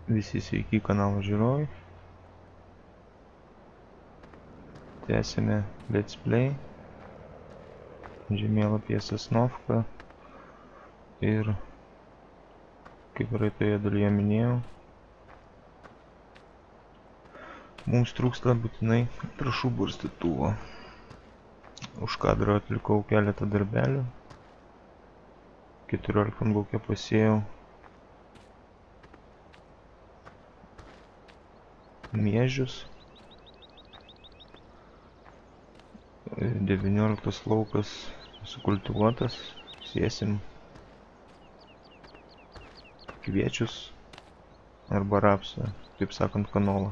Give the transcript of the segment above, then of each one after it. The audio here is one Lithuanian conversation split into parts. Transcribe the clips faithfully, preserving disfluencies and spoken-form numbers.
Visi sveiki kanalo žiūrovai. Tęsime Let's Play žemėlapyje Sosnovka ir, kaip praeitoje dalyje minėjau, mums trūksta būtinai trąšų barstytuvo. Už kadro atlikau keletą darbelių. keturioliktam lauke pasėjau miežius. devynioliktas laukas sukultivuotas. Sėsim kviečius arba rapsą, taip sakant, kanolą.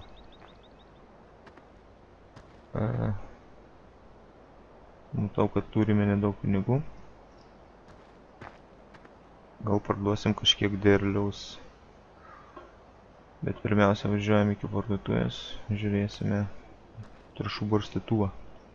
Matau, kad turime nedaug pinigų. Gal parduosim kažkiek derliaus. Bet pirmiausia, važiuojame iki parduotuvės, žiūrėsime trąšų barstytuvą.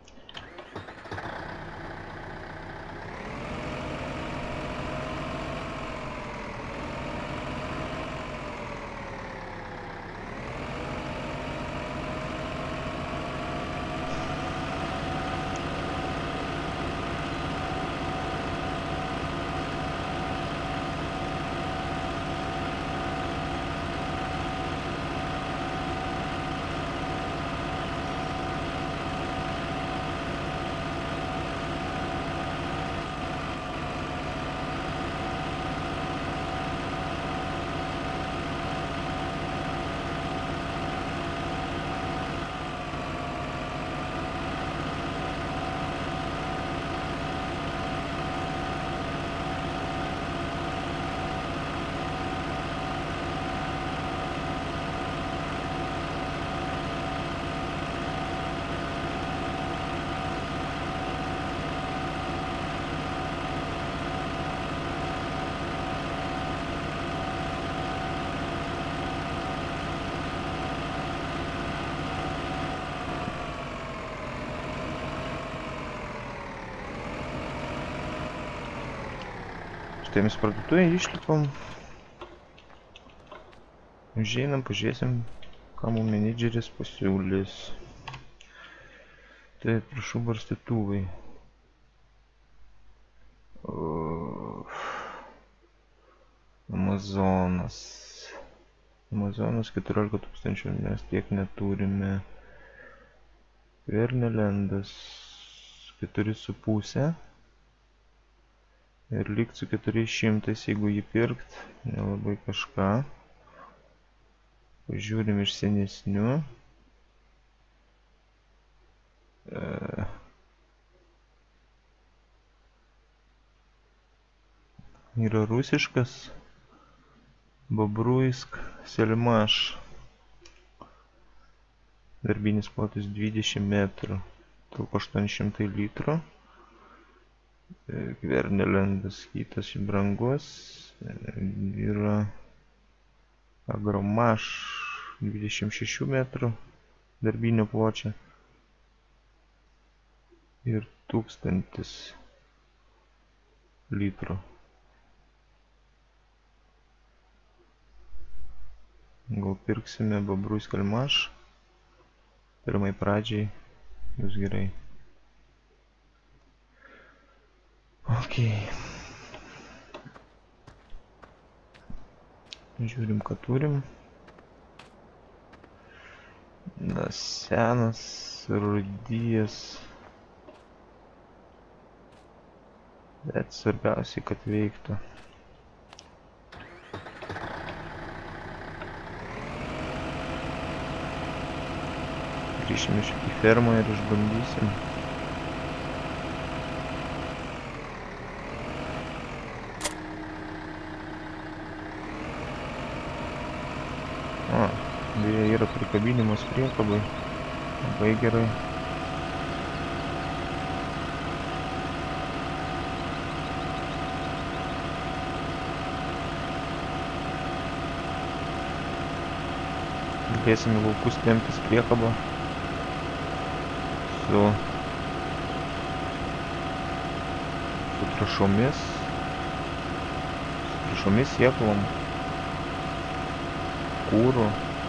Štai mes parduotuvėje išlipom. Užeinam, pažiūrėsim, ką mums menedžeris pasiūlys. Tai trąšų barstytuvai. Amazonas. Amazonas keturiolika tūkstančių, mes tiek neturime. Vernelendas keturi su puse. Ir likt su keturiais šimtais, jeigu jį pirkt, nelabai kažką. Pažiūrim iš senesnių. E... Yra rusiškas. Bobruisk Selmaš. Darbinis plotis dvidešimt metrų. Talpa aštuoni šimtai litrų. Vernelendas kitas brangus. Yra Agromaš dvidešimt šešių metrų darbinio pločio ir tūkstantis litrų. Gal pirksime Bobruisk Selmaš. Pirmai pradžiai bus gerai. Ok. Žiūrim, ką turim. Na, senas, rudijas. Bet svarbiausiai, kad veiktų. Grįšime į fermą ir išbandysim. Beje, yra prikabinimas priekabai. Labai gerai. Galėsime laukus temptis priekabą su, su trąšomis. Su trąšomis sėklom. kūrų.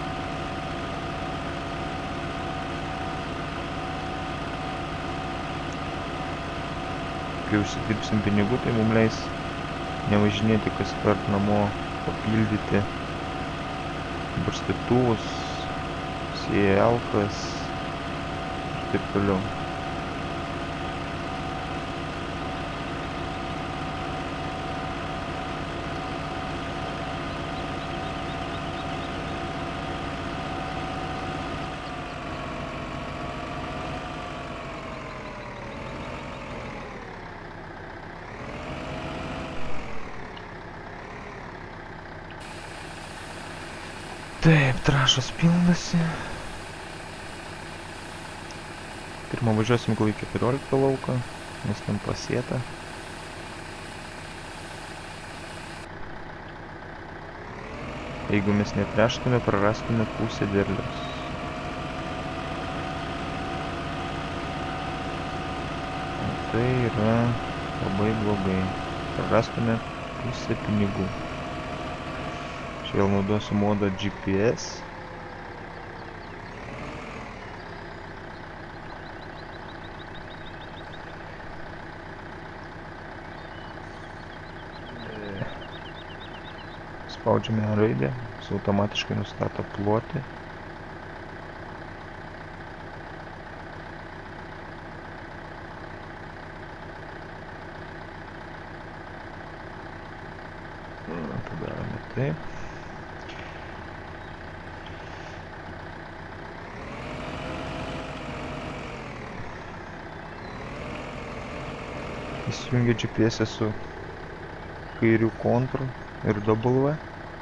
Kai užsidirbsim pinigų, tai mums leis nevažinėti kas kart namo, papildyti barstytuvus, sėjalkas ir taip toliau. Taip, trąšos pilnasi. Pirmą važiuosim gal į keturioliktą lauką, nes ten pasėta. Jeigu mes netręštume, prarastume pusę derliaus. Tai yra labai blogai. Prarastume pusę pinigų. Vėl naudosiu modą G P S. Spaudžiame raidę, jis automatiškai nustato plotį. Padarome taip. Įsijungia G P S su kairiu kontru ir W.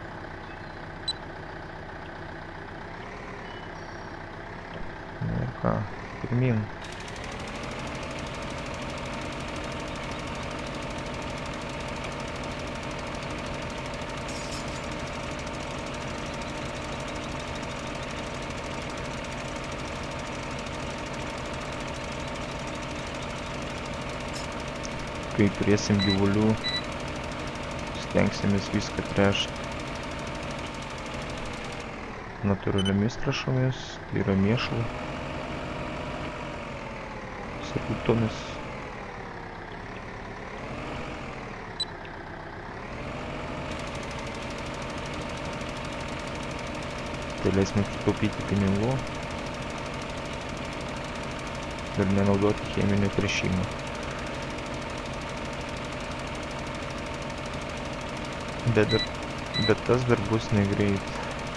Ir ką, pirmin. Kai turėsim gyvulių, stengsimės viską tręšti natūraliomis trąšomis, tai yra mėšlu, sakutomis. Tai leis mums sutaupyti pinigų ir nenaudoti cheminio tręšimo. Bet, bet tas dar bus negreit.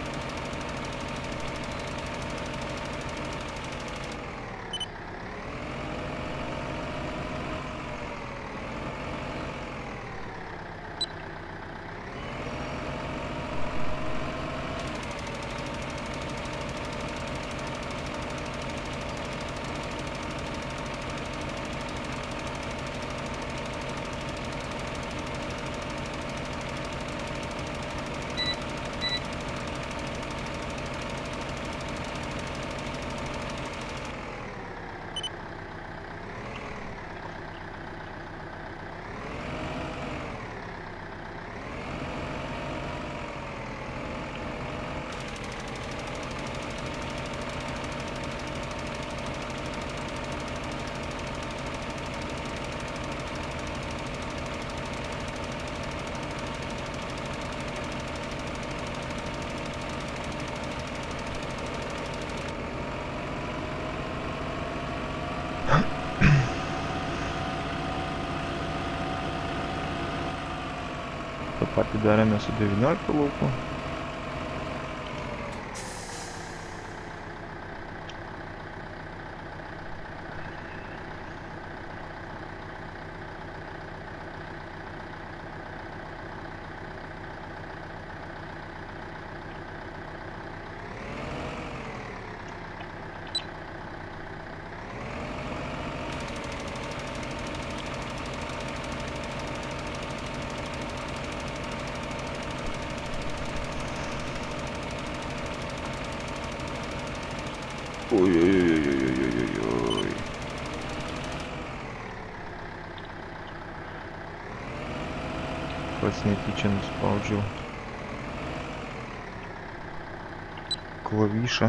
tą patį darėme su devynioliktu lauku. Oi, oi, oi, oi, oi, oi, oi. Pats netyčia nuspaudžiau klavišą.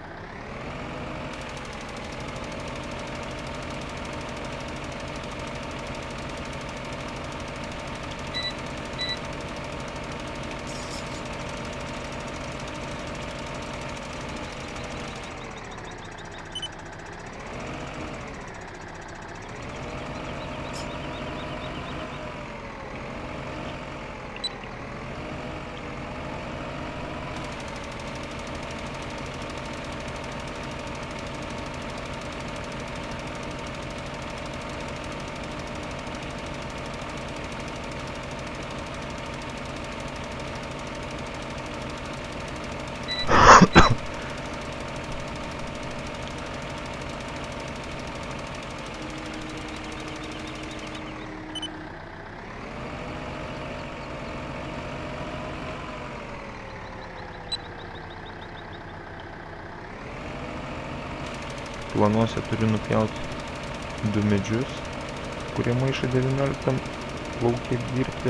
Planuose turiu nupjauti du medžius, kurie maišo devynioliktam lauke dirbti.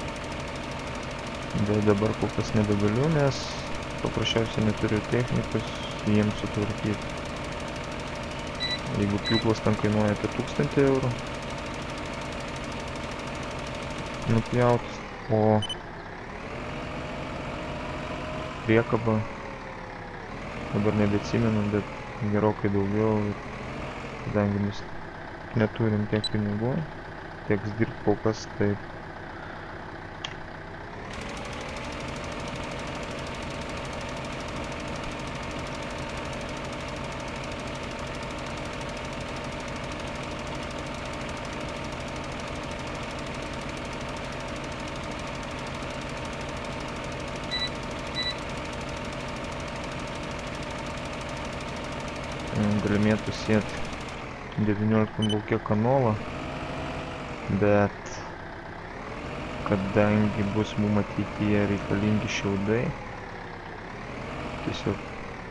Bet dabar kol kas nebegaliu, nes paprasčiausiai neturiu technikos jiems sutvarkyti. Jeigu pjūklas ten kainuoja apie tūkstantį eurų nupjauti, o priekaba dabar nebeatsimenu, bet gerokai daugiau, kadangi mes neturim tiek pinigų, teks dirbti kol kas taip. Galimėtų sėti devynioliktam lauke kanolą, bet kadangi bus mum ateityje reikalingi šiaudai, tiesiog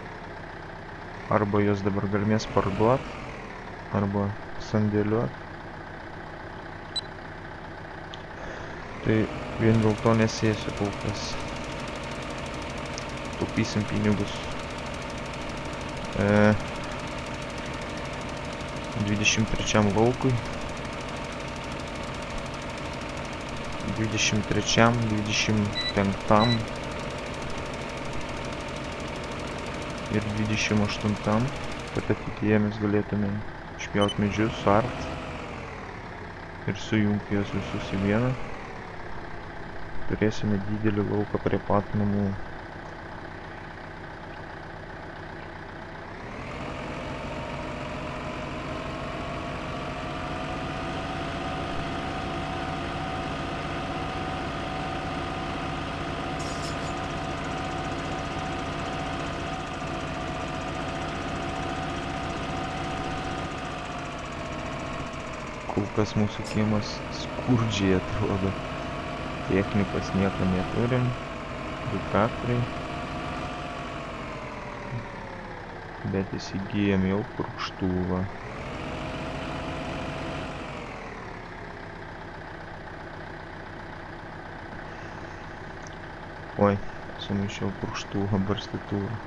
arba jos dabar galimės parduot, arba sandėliuot. Tai vien dėl to nesėsiu kol kas. Taupysim pinigus. E, dvidešimt trečiam laukui, dvidešimt trečiam, dvidešimt penktam ir dvidešimt aštuntam, kad ateityje mes galėtume išpjauti medžius, suart ir sujungti juos visus į vieną. Turėsime didelį lauką prie pat namų. Kol kas mūsų kiemas skurdžiai atrodo. Technikos nieko neturim. Du traktoriai. Bet įsigijom jau purkštuvą. Oi, sumaišiau purkštuvą, barstytuvą.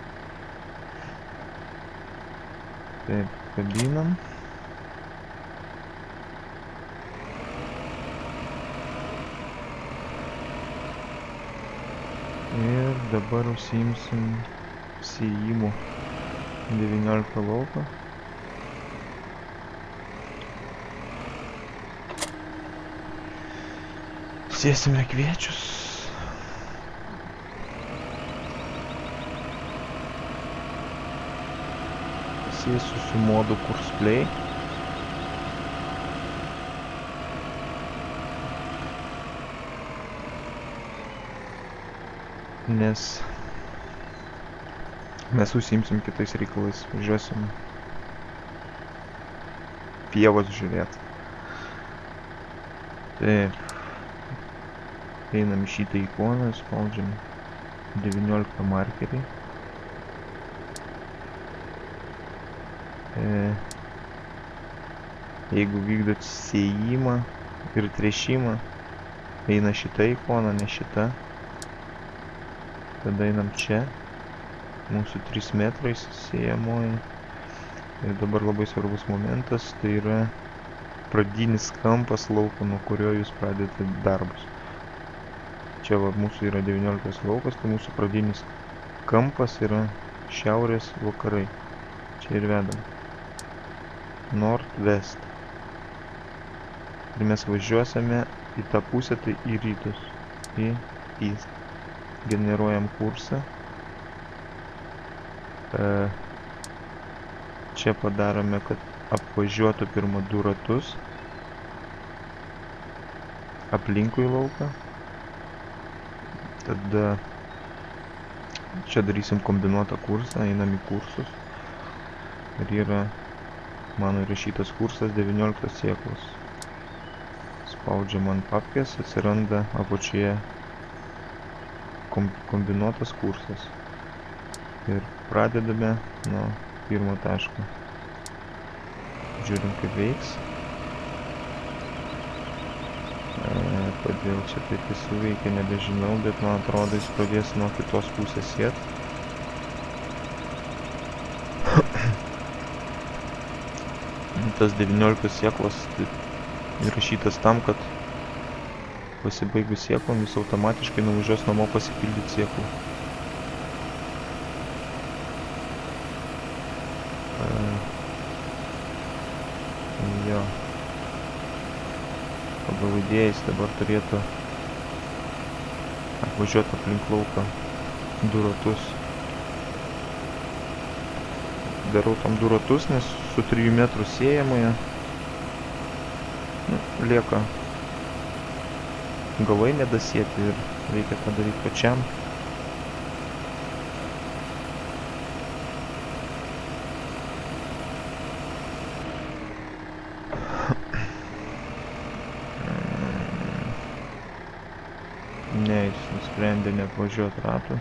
Taip, kabinam. Ir dabar užsiimsim sėjimu devynioliktą lauką. Sėsime kviečius. Sėsiu su modu Kursplay. Nes mes užsiimsim kitais reikalais, važiuosim pievos žiūrėti. Taip, einam į šitą ikoną, spaudžiam devynioliktą markerį. E, jeigu vykdot sėjimą ir tręšimą, eina šita ikona, ne šita. Tada einam čia mūsų trys metrai sėjamoji. Ir dabar labai svarbus momentas, tai yra pradinis kampas lauko, nuo kurio jūs pradėte darbus. Čia va, mūsų yra devynioliktas laukas, tai mūsų pradinis kampas yra šiaurės vakarai. Čia ir vedam. North-west. Ir mes važiuosime į tą pusę, tai į rytus. Į east. Generuojam kursą. Čia padarome, kad apvažiuotų pirma du ratus aplinkui lauką. Tada čia darysim kombinuotą kursą, einam į kursus. Ir yra mano įrašytas kursas devynioliktos sėklos. Spaudžiam ant papkės, atsiranda apačioje kombinuotas kursas. Ir pradedame nuo pirmo taško. Žiūrim, kaip veiks. Kodėl čia taip jis suveikia, nebežinau, bet man atrodo, jis pradės nuo kitos pusės sėt. Tas devynioliktos sėklos įrašytas tam, kad pasibaigus sėklom jis automatiškai nuvažiuos namo pasipildyti sėklų. Jo. Pagal idėją jis dabar turėtų apvažiuoti aplink lauką du ratus. Darau tam du ratus, nes su trijų metrų sėjamoje nu, lieka galai nedasėti ir reikia tą daryti pačiam. Ne, jis nusprendė neapvažiuoti ratų.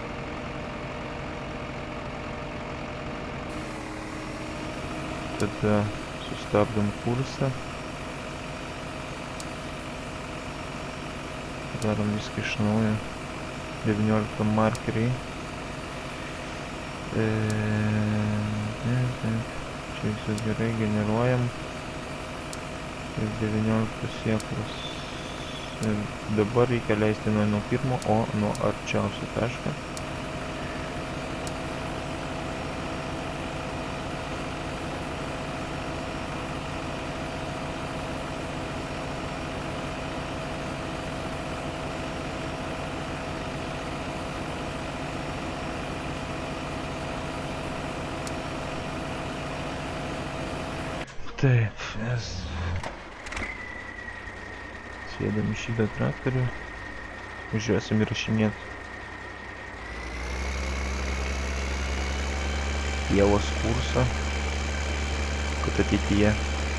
Tada sustabdom kursą. Darom viską iš naujo. devynioliktam markeriai. E, čia viskas gerai, generuojam. Ir devynioliktos sėklos. Ir dabar reikia leisti nuo, nuo pirmo, o nuo arčiausio taško. Taip, mes sėdam į šitą traktorių, važiuosim įrašinėti pievos kursą, kad ateityje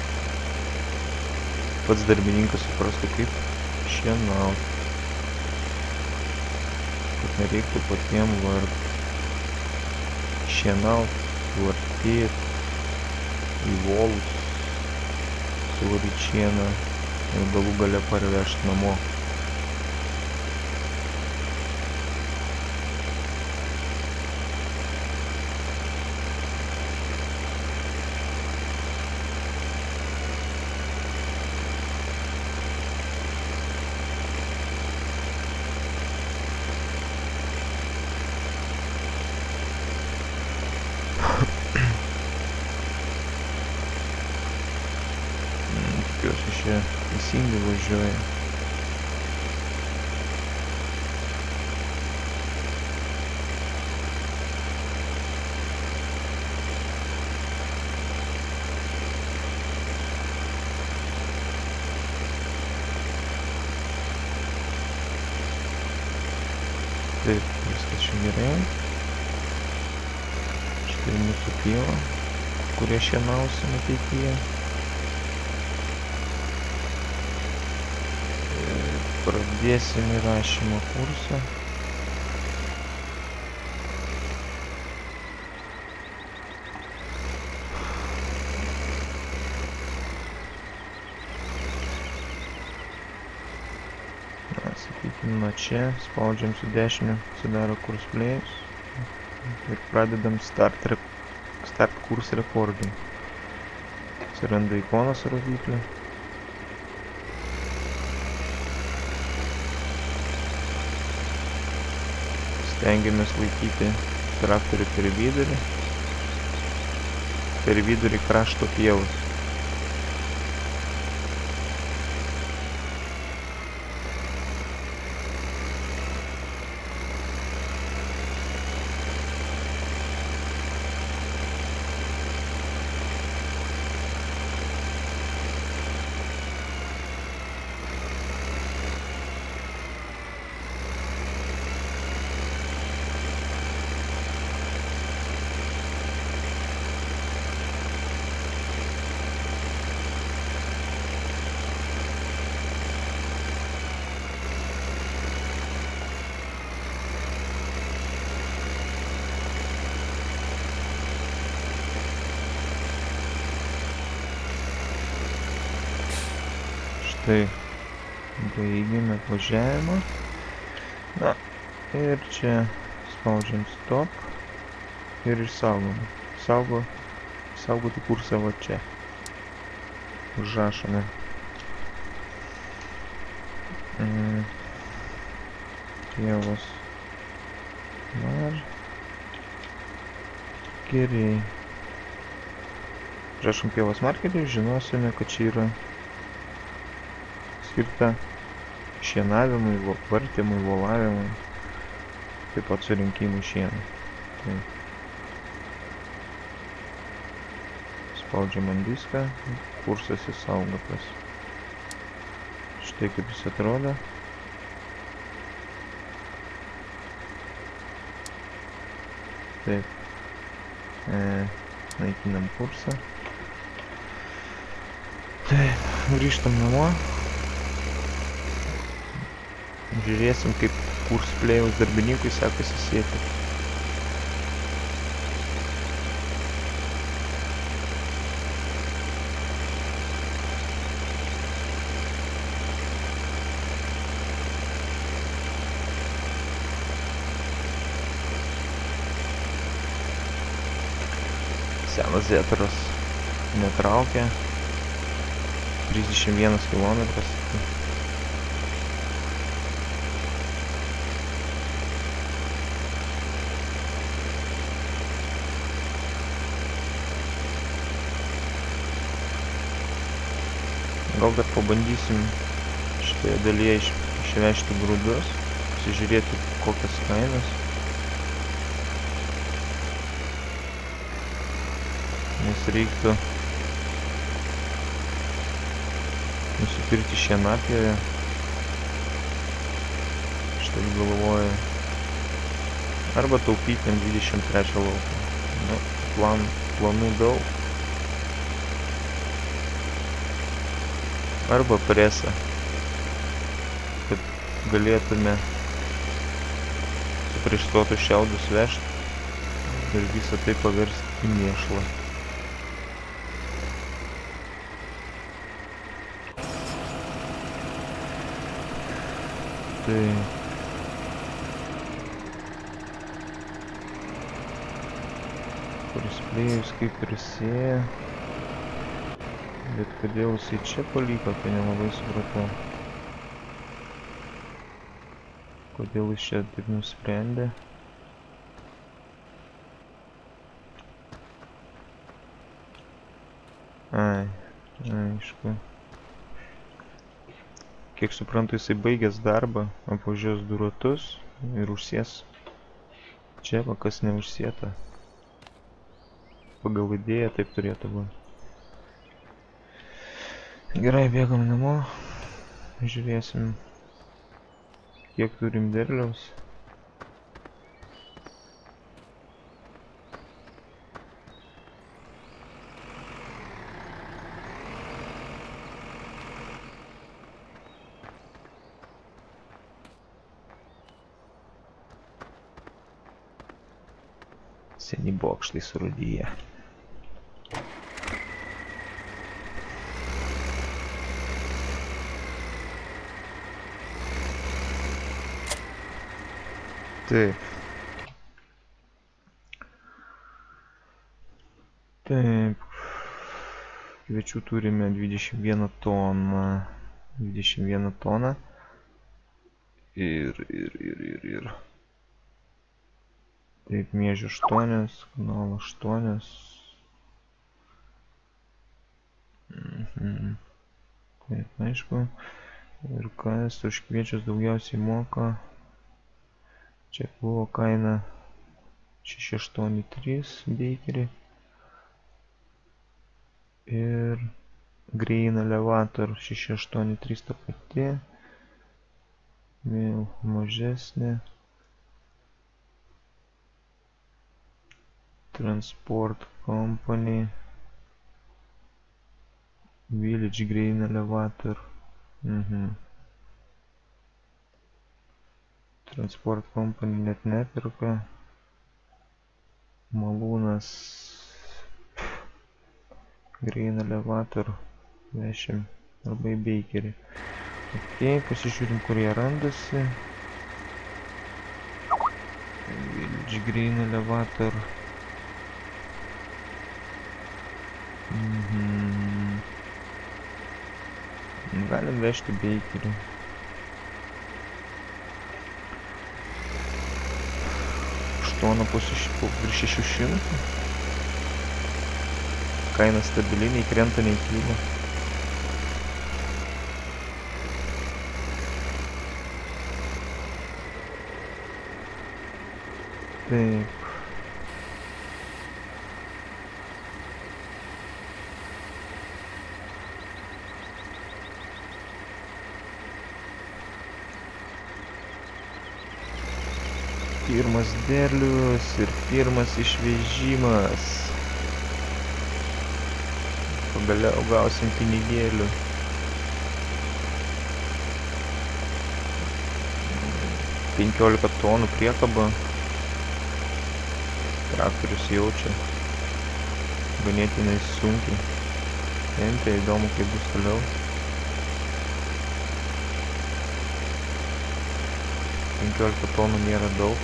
pats darbininkas suprastų, kaip šienauti, kad nereiktų patiem vargti, šienauti, vartėti į volus, suvaryt šieną ir galų gale parvežti namo. Tikiuosi, čia teisingai važiuoja. Taip, viskas čia gerai. Štai mūsų pieva, kurią šienausim ateityje. Pradėsim įrašymo kursą. Na, sakykime, nuo čia spaudžiam su dešiniu, atsidaro kurs plėjus. Ir pradedam start, re... start kurs rekordai. Atsiranda ikonas rodiklio. Stengiamės laikyti traktorių per vidurį. Per vidurį krašto pievos. Tai baigėme važiavimą. Na, ir čia spaudžiam stop ir išsaugom. Saugo, saugoti kursą va čia. Užrašome. Mm. Pievos. Mar. Gerai. Užrašom pievos markerį, žinosime, kad čia yra skirta šienavimui, vartymui, volavimui, taip pat surinkimui šieno. Tai spaudžiam ant diską, kursas įsaugotas. Štai kaip jis atrodo. Taip. E, naikinam kursą. Taip, grįžtam namo. Žiūrėsim, kaip kurs plėjaus darbininkui sekasi sėti. Senas Zetras netraukia. trisdešimt vienas kilometras. Gal dar pabandysim šitoje dalyje iš, išvežti grūdus, pasižiūrėti kokias kainas. Nes reiktų nusipirkti šienapjovę. Štai galvoju. Arba taupyti ant dvidešimt trečio lauko. Nu, plan, planų daug. Arba presą, kad galėtume suprieštuotus šiaudus vežti ir visą tai paversti į mėšlą. Tai kuris plėjus kaip ir sėja. Bet kodėl jisai čia paliko, tai nelabai supratau. Kodėl jis čia taip nusprendė. Ai, aišku. Kiek suprantu, jisai baigęs darbą, apvažiuos du ratus ir užsės. Čia va kas neužsėta. Pagal idėją taip turėtų būti. Gerai, bėgam namo, žiūrėsim, kiek turim derliaus. Seni bokštai surūdyja. Taip. Taip. Kviečių turime dvidešimt vieną toną. dvidešimt vieną toną. Ir, ir, ir, ir, ir. Taip, miežių aštuonios, kanalo aštuonios. Mhm. Taip, aišku. Ir kas už kviečius daugiausiai moka. Čia buvo kaina šeši aštuoni trys Bakery. Ir Grain Elevator šeši aštuoni trys ta pati. Vėl mažesnė. Transport Company. Village Grain Elevator. Mhm. Transport Company net nepirka. Malūnas. Grain Elevator. Vešim labai Bakery. Ok, pasižiūrim, kur jie randasi. Village Grain Elevator. Mhm. Galim vežti Bakery. aštuoni virš šešių šimtų. Kaina stabili, nei krenta, nei kyla. Taip. Pirmas derlius ir pirmas išvežimas. Pagaliau gausim pinigėlių. penkiolika tonų priekaba. Traktorius jaučia ganėtinai sunkiai. Tempia, įdomu, kaip bus toliau. penkiolika tonų nėra daug.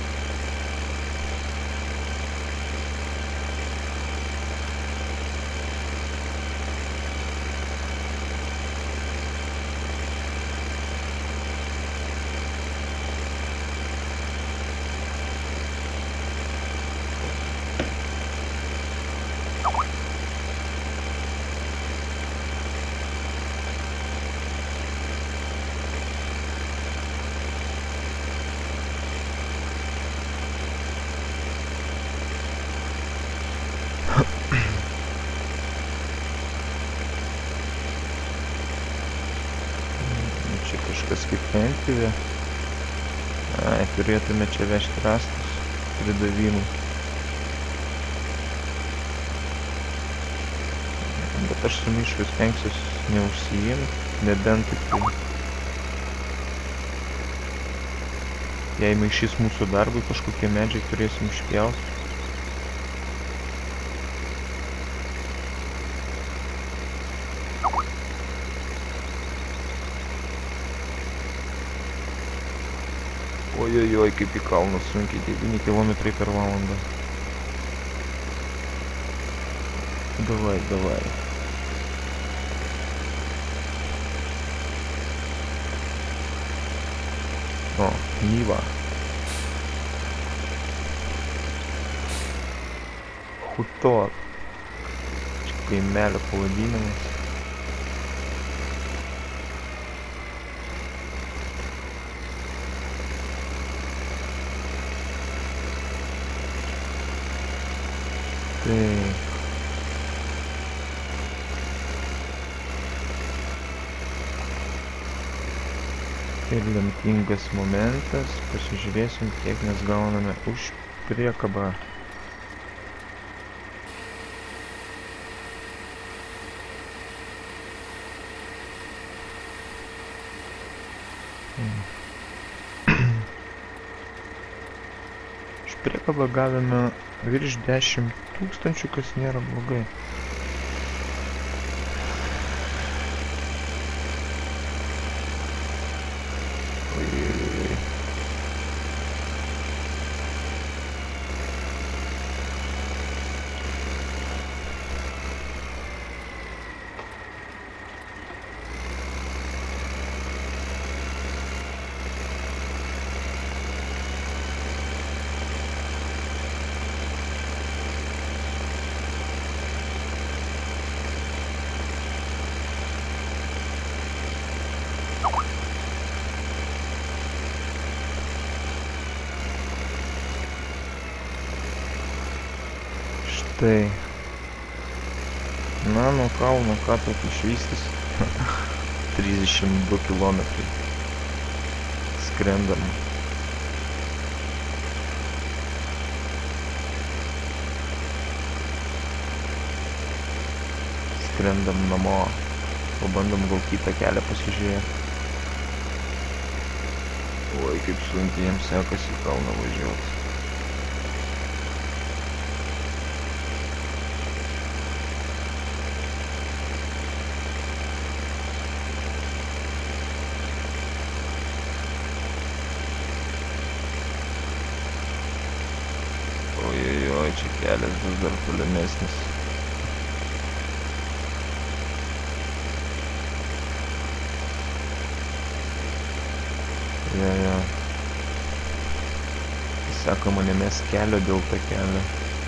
Čia kažkas kaip lentpjūvė. Ai, turėtume čia vežti rąstus pridavimui. Bet aš su miškiu stengsiuosi neužsiimti, nebent tik tai. Jei maišys mūsų darbui, kažkokie medžiai turėsim išpjauti. Oi-oi-oi, kaip į kalną sunkiai, devyni kilometrai per valandą. Davai, davai. O, Nyva. Hutor. Čia kaimelio pavadinimas. Taip. Ir lemtingas momentas. Pasižiūrėsim, kiek mes gauname už priekabą. Už priekabą gavome virš dešimt tūkstančių, kas nėra blogai. Oi. Tai. Na, nuo kalno ką tokį išvystys. trisdešimt du kilometrai. Skrendam. Skrendam namo. Pabandom gal kitą kelią pasižiūrėti. Oi, kaip sunkiai jiems sekasi į kalną važiuoti. Ojojoj, čia kelias bus dar tolimesnis. Ja, ja. Sako, mane mes kelio dėl to kelio.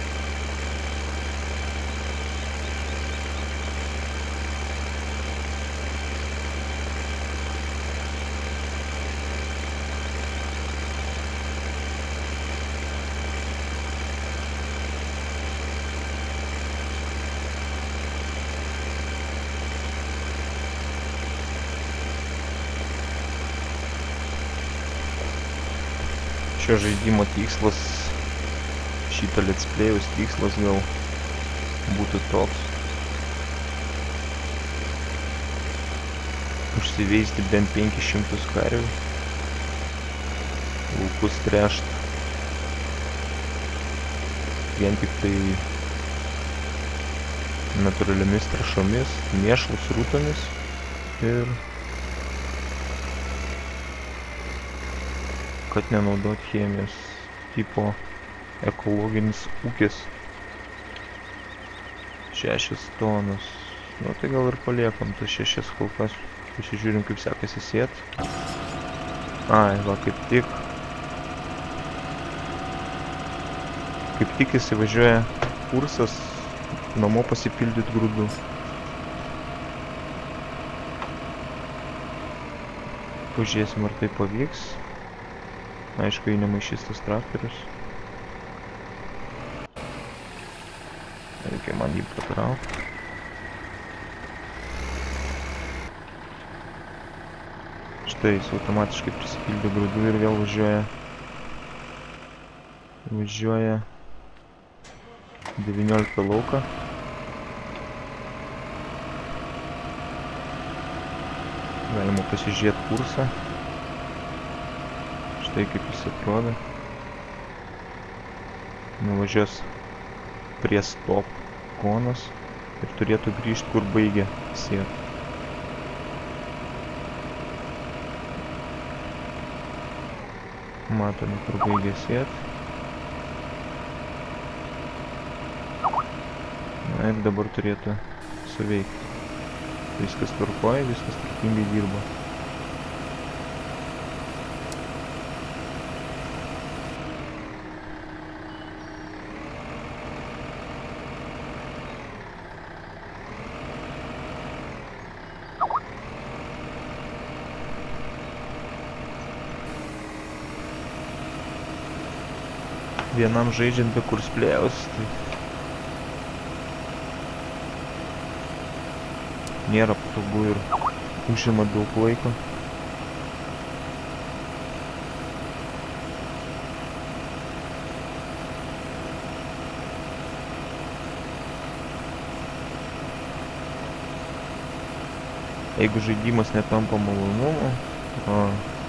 Šio žaidimo tikslas, šito let's play'us tikslas gal būtų toks. Užsiveisti bent penkis šimtus karvių. Laukus tręšt. Vien tik tai natūraliomis trąšomis, mėšlų srutomis ir kad nenaudot chemijos, tipo ekologinis ūkis. Šešias tonas. Nu tai gal ir paliekam tas šešias kol kas. Pasižiūrim kaip sekasi sėt. Ai, va kaip tik. Kaip tik įsivažiuoja kursas namo pasipildyti grūdų. Pažiūrėsim ar tai pavyks. Aišku, jį nemaišys tas traktorius. Reikia man jį patraukti. Štai jis automatiškai prisipildė grūdų ir vėl važiuoja. Važiuoja devynioliktą lauką. Galima pasižiūrėti kursą. Tai kaip jis atrodo. Nuvažiuos prie stop konos ir turėtų grįžti, kur baigia sėt. Matome, kur baigia sėt. Na ir dabar turėtų suveikti. Viskas tvarkoja, viskas tvarkingai dirba. Vienam žaidžiant be kurs plėjaus, tai nėra patogu ir užima daug laiko. Jeigu žaidimas netampa malonumu, o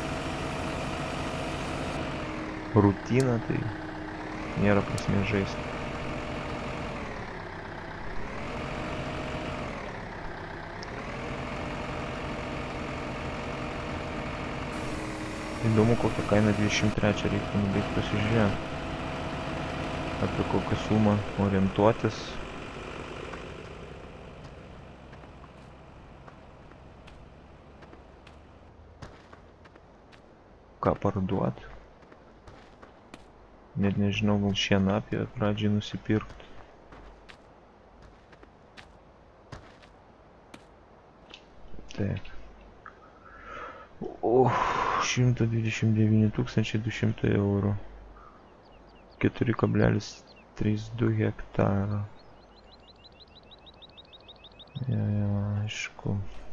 rutina, tai nėra prasmės žaisti. Įdomu, kokią kainą dvidešimt trečią reiktų nubaigti pasižiūrėti. Apie kokią sumą orientuotis. Ką parduoti. Net nežinau, gal šieną apie pradžiai nusipirkti. Taip. O, šimtas dvidešimt devyni tūkstančiai du šimtai eurų. keturi kablelis trys du hektaro. Jo, jo, aišku.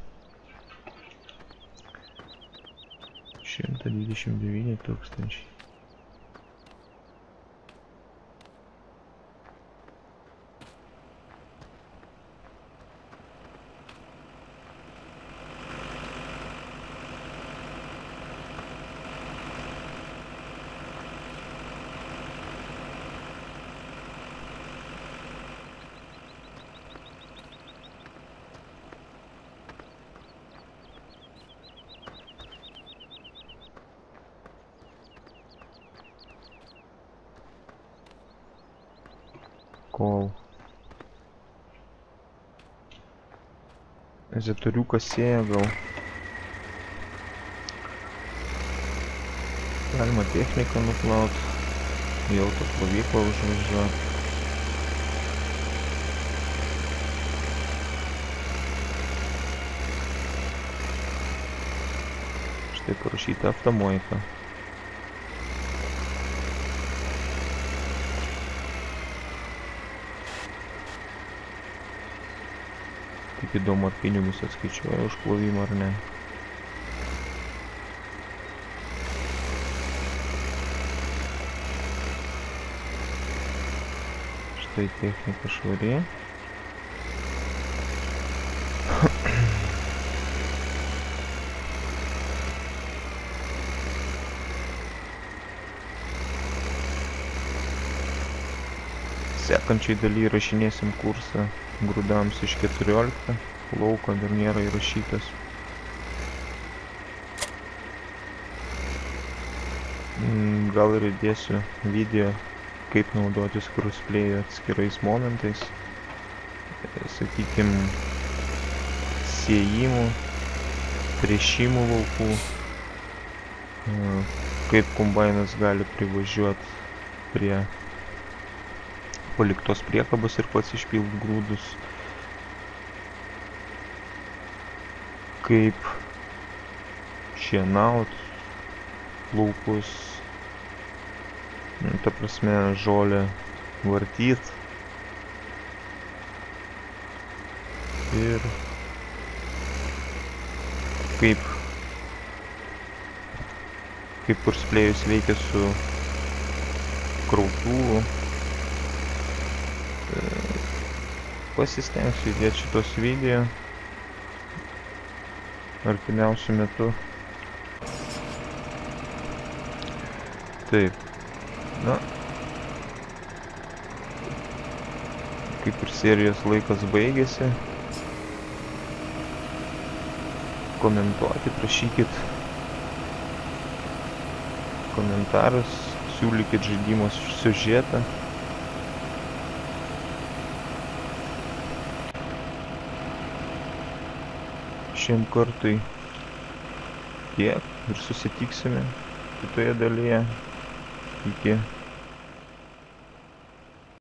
šimtas dvidešimt devyni tūkstančiai. Kol Zetoriukas sėja gal. Galima techniką nuplaut, į autoplovyklą užvažiuot. Štai parašyta Avtomoika. Tik įdomu, ar pinigus atskaičiuoja už plovimą ar ne. Štai technika švari. Sekančiai daly įrašinėsim kursą grūdams iš keturiolikto. Lauko dar nėra įrašytas. Gal ir įdėsiu video, kaip naudotis crossplay atskirais momentais. Sakykim, sėjimų, tręšimų laukų. Kaip kombainas gali privažiuoti prie paliktos priekabos ir pats išpilt grūdus. Kaip šienaut laukus, ta prasme žolę vartyt. Ir kaip kaip kursplėjus veikia su krautuvų. Pasistengsiu įdėti šitos video artimiausiu metu. Taip, na, kaip ir serijos laikas baigėsi. Komentuoti, prašykit komentarus, siūlykit žaidimo siužetą. Šiam kartui tiek ir susitiksime kitoje dalyje. Iki.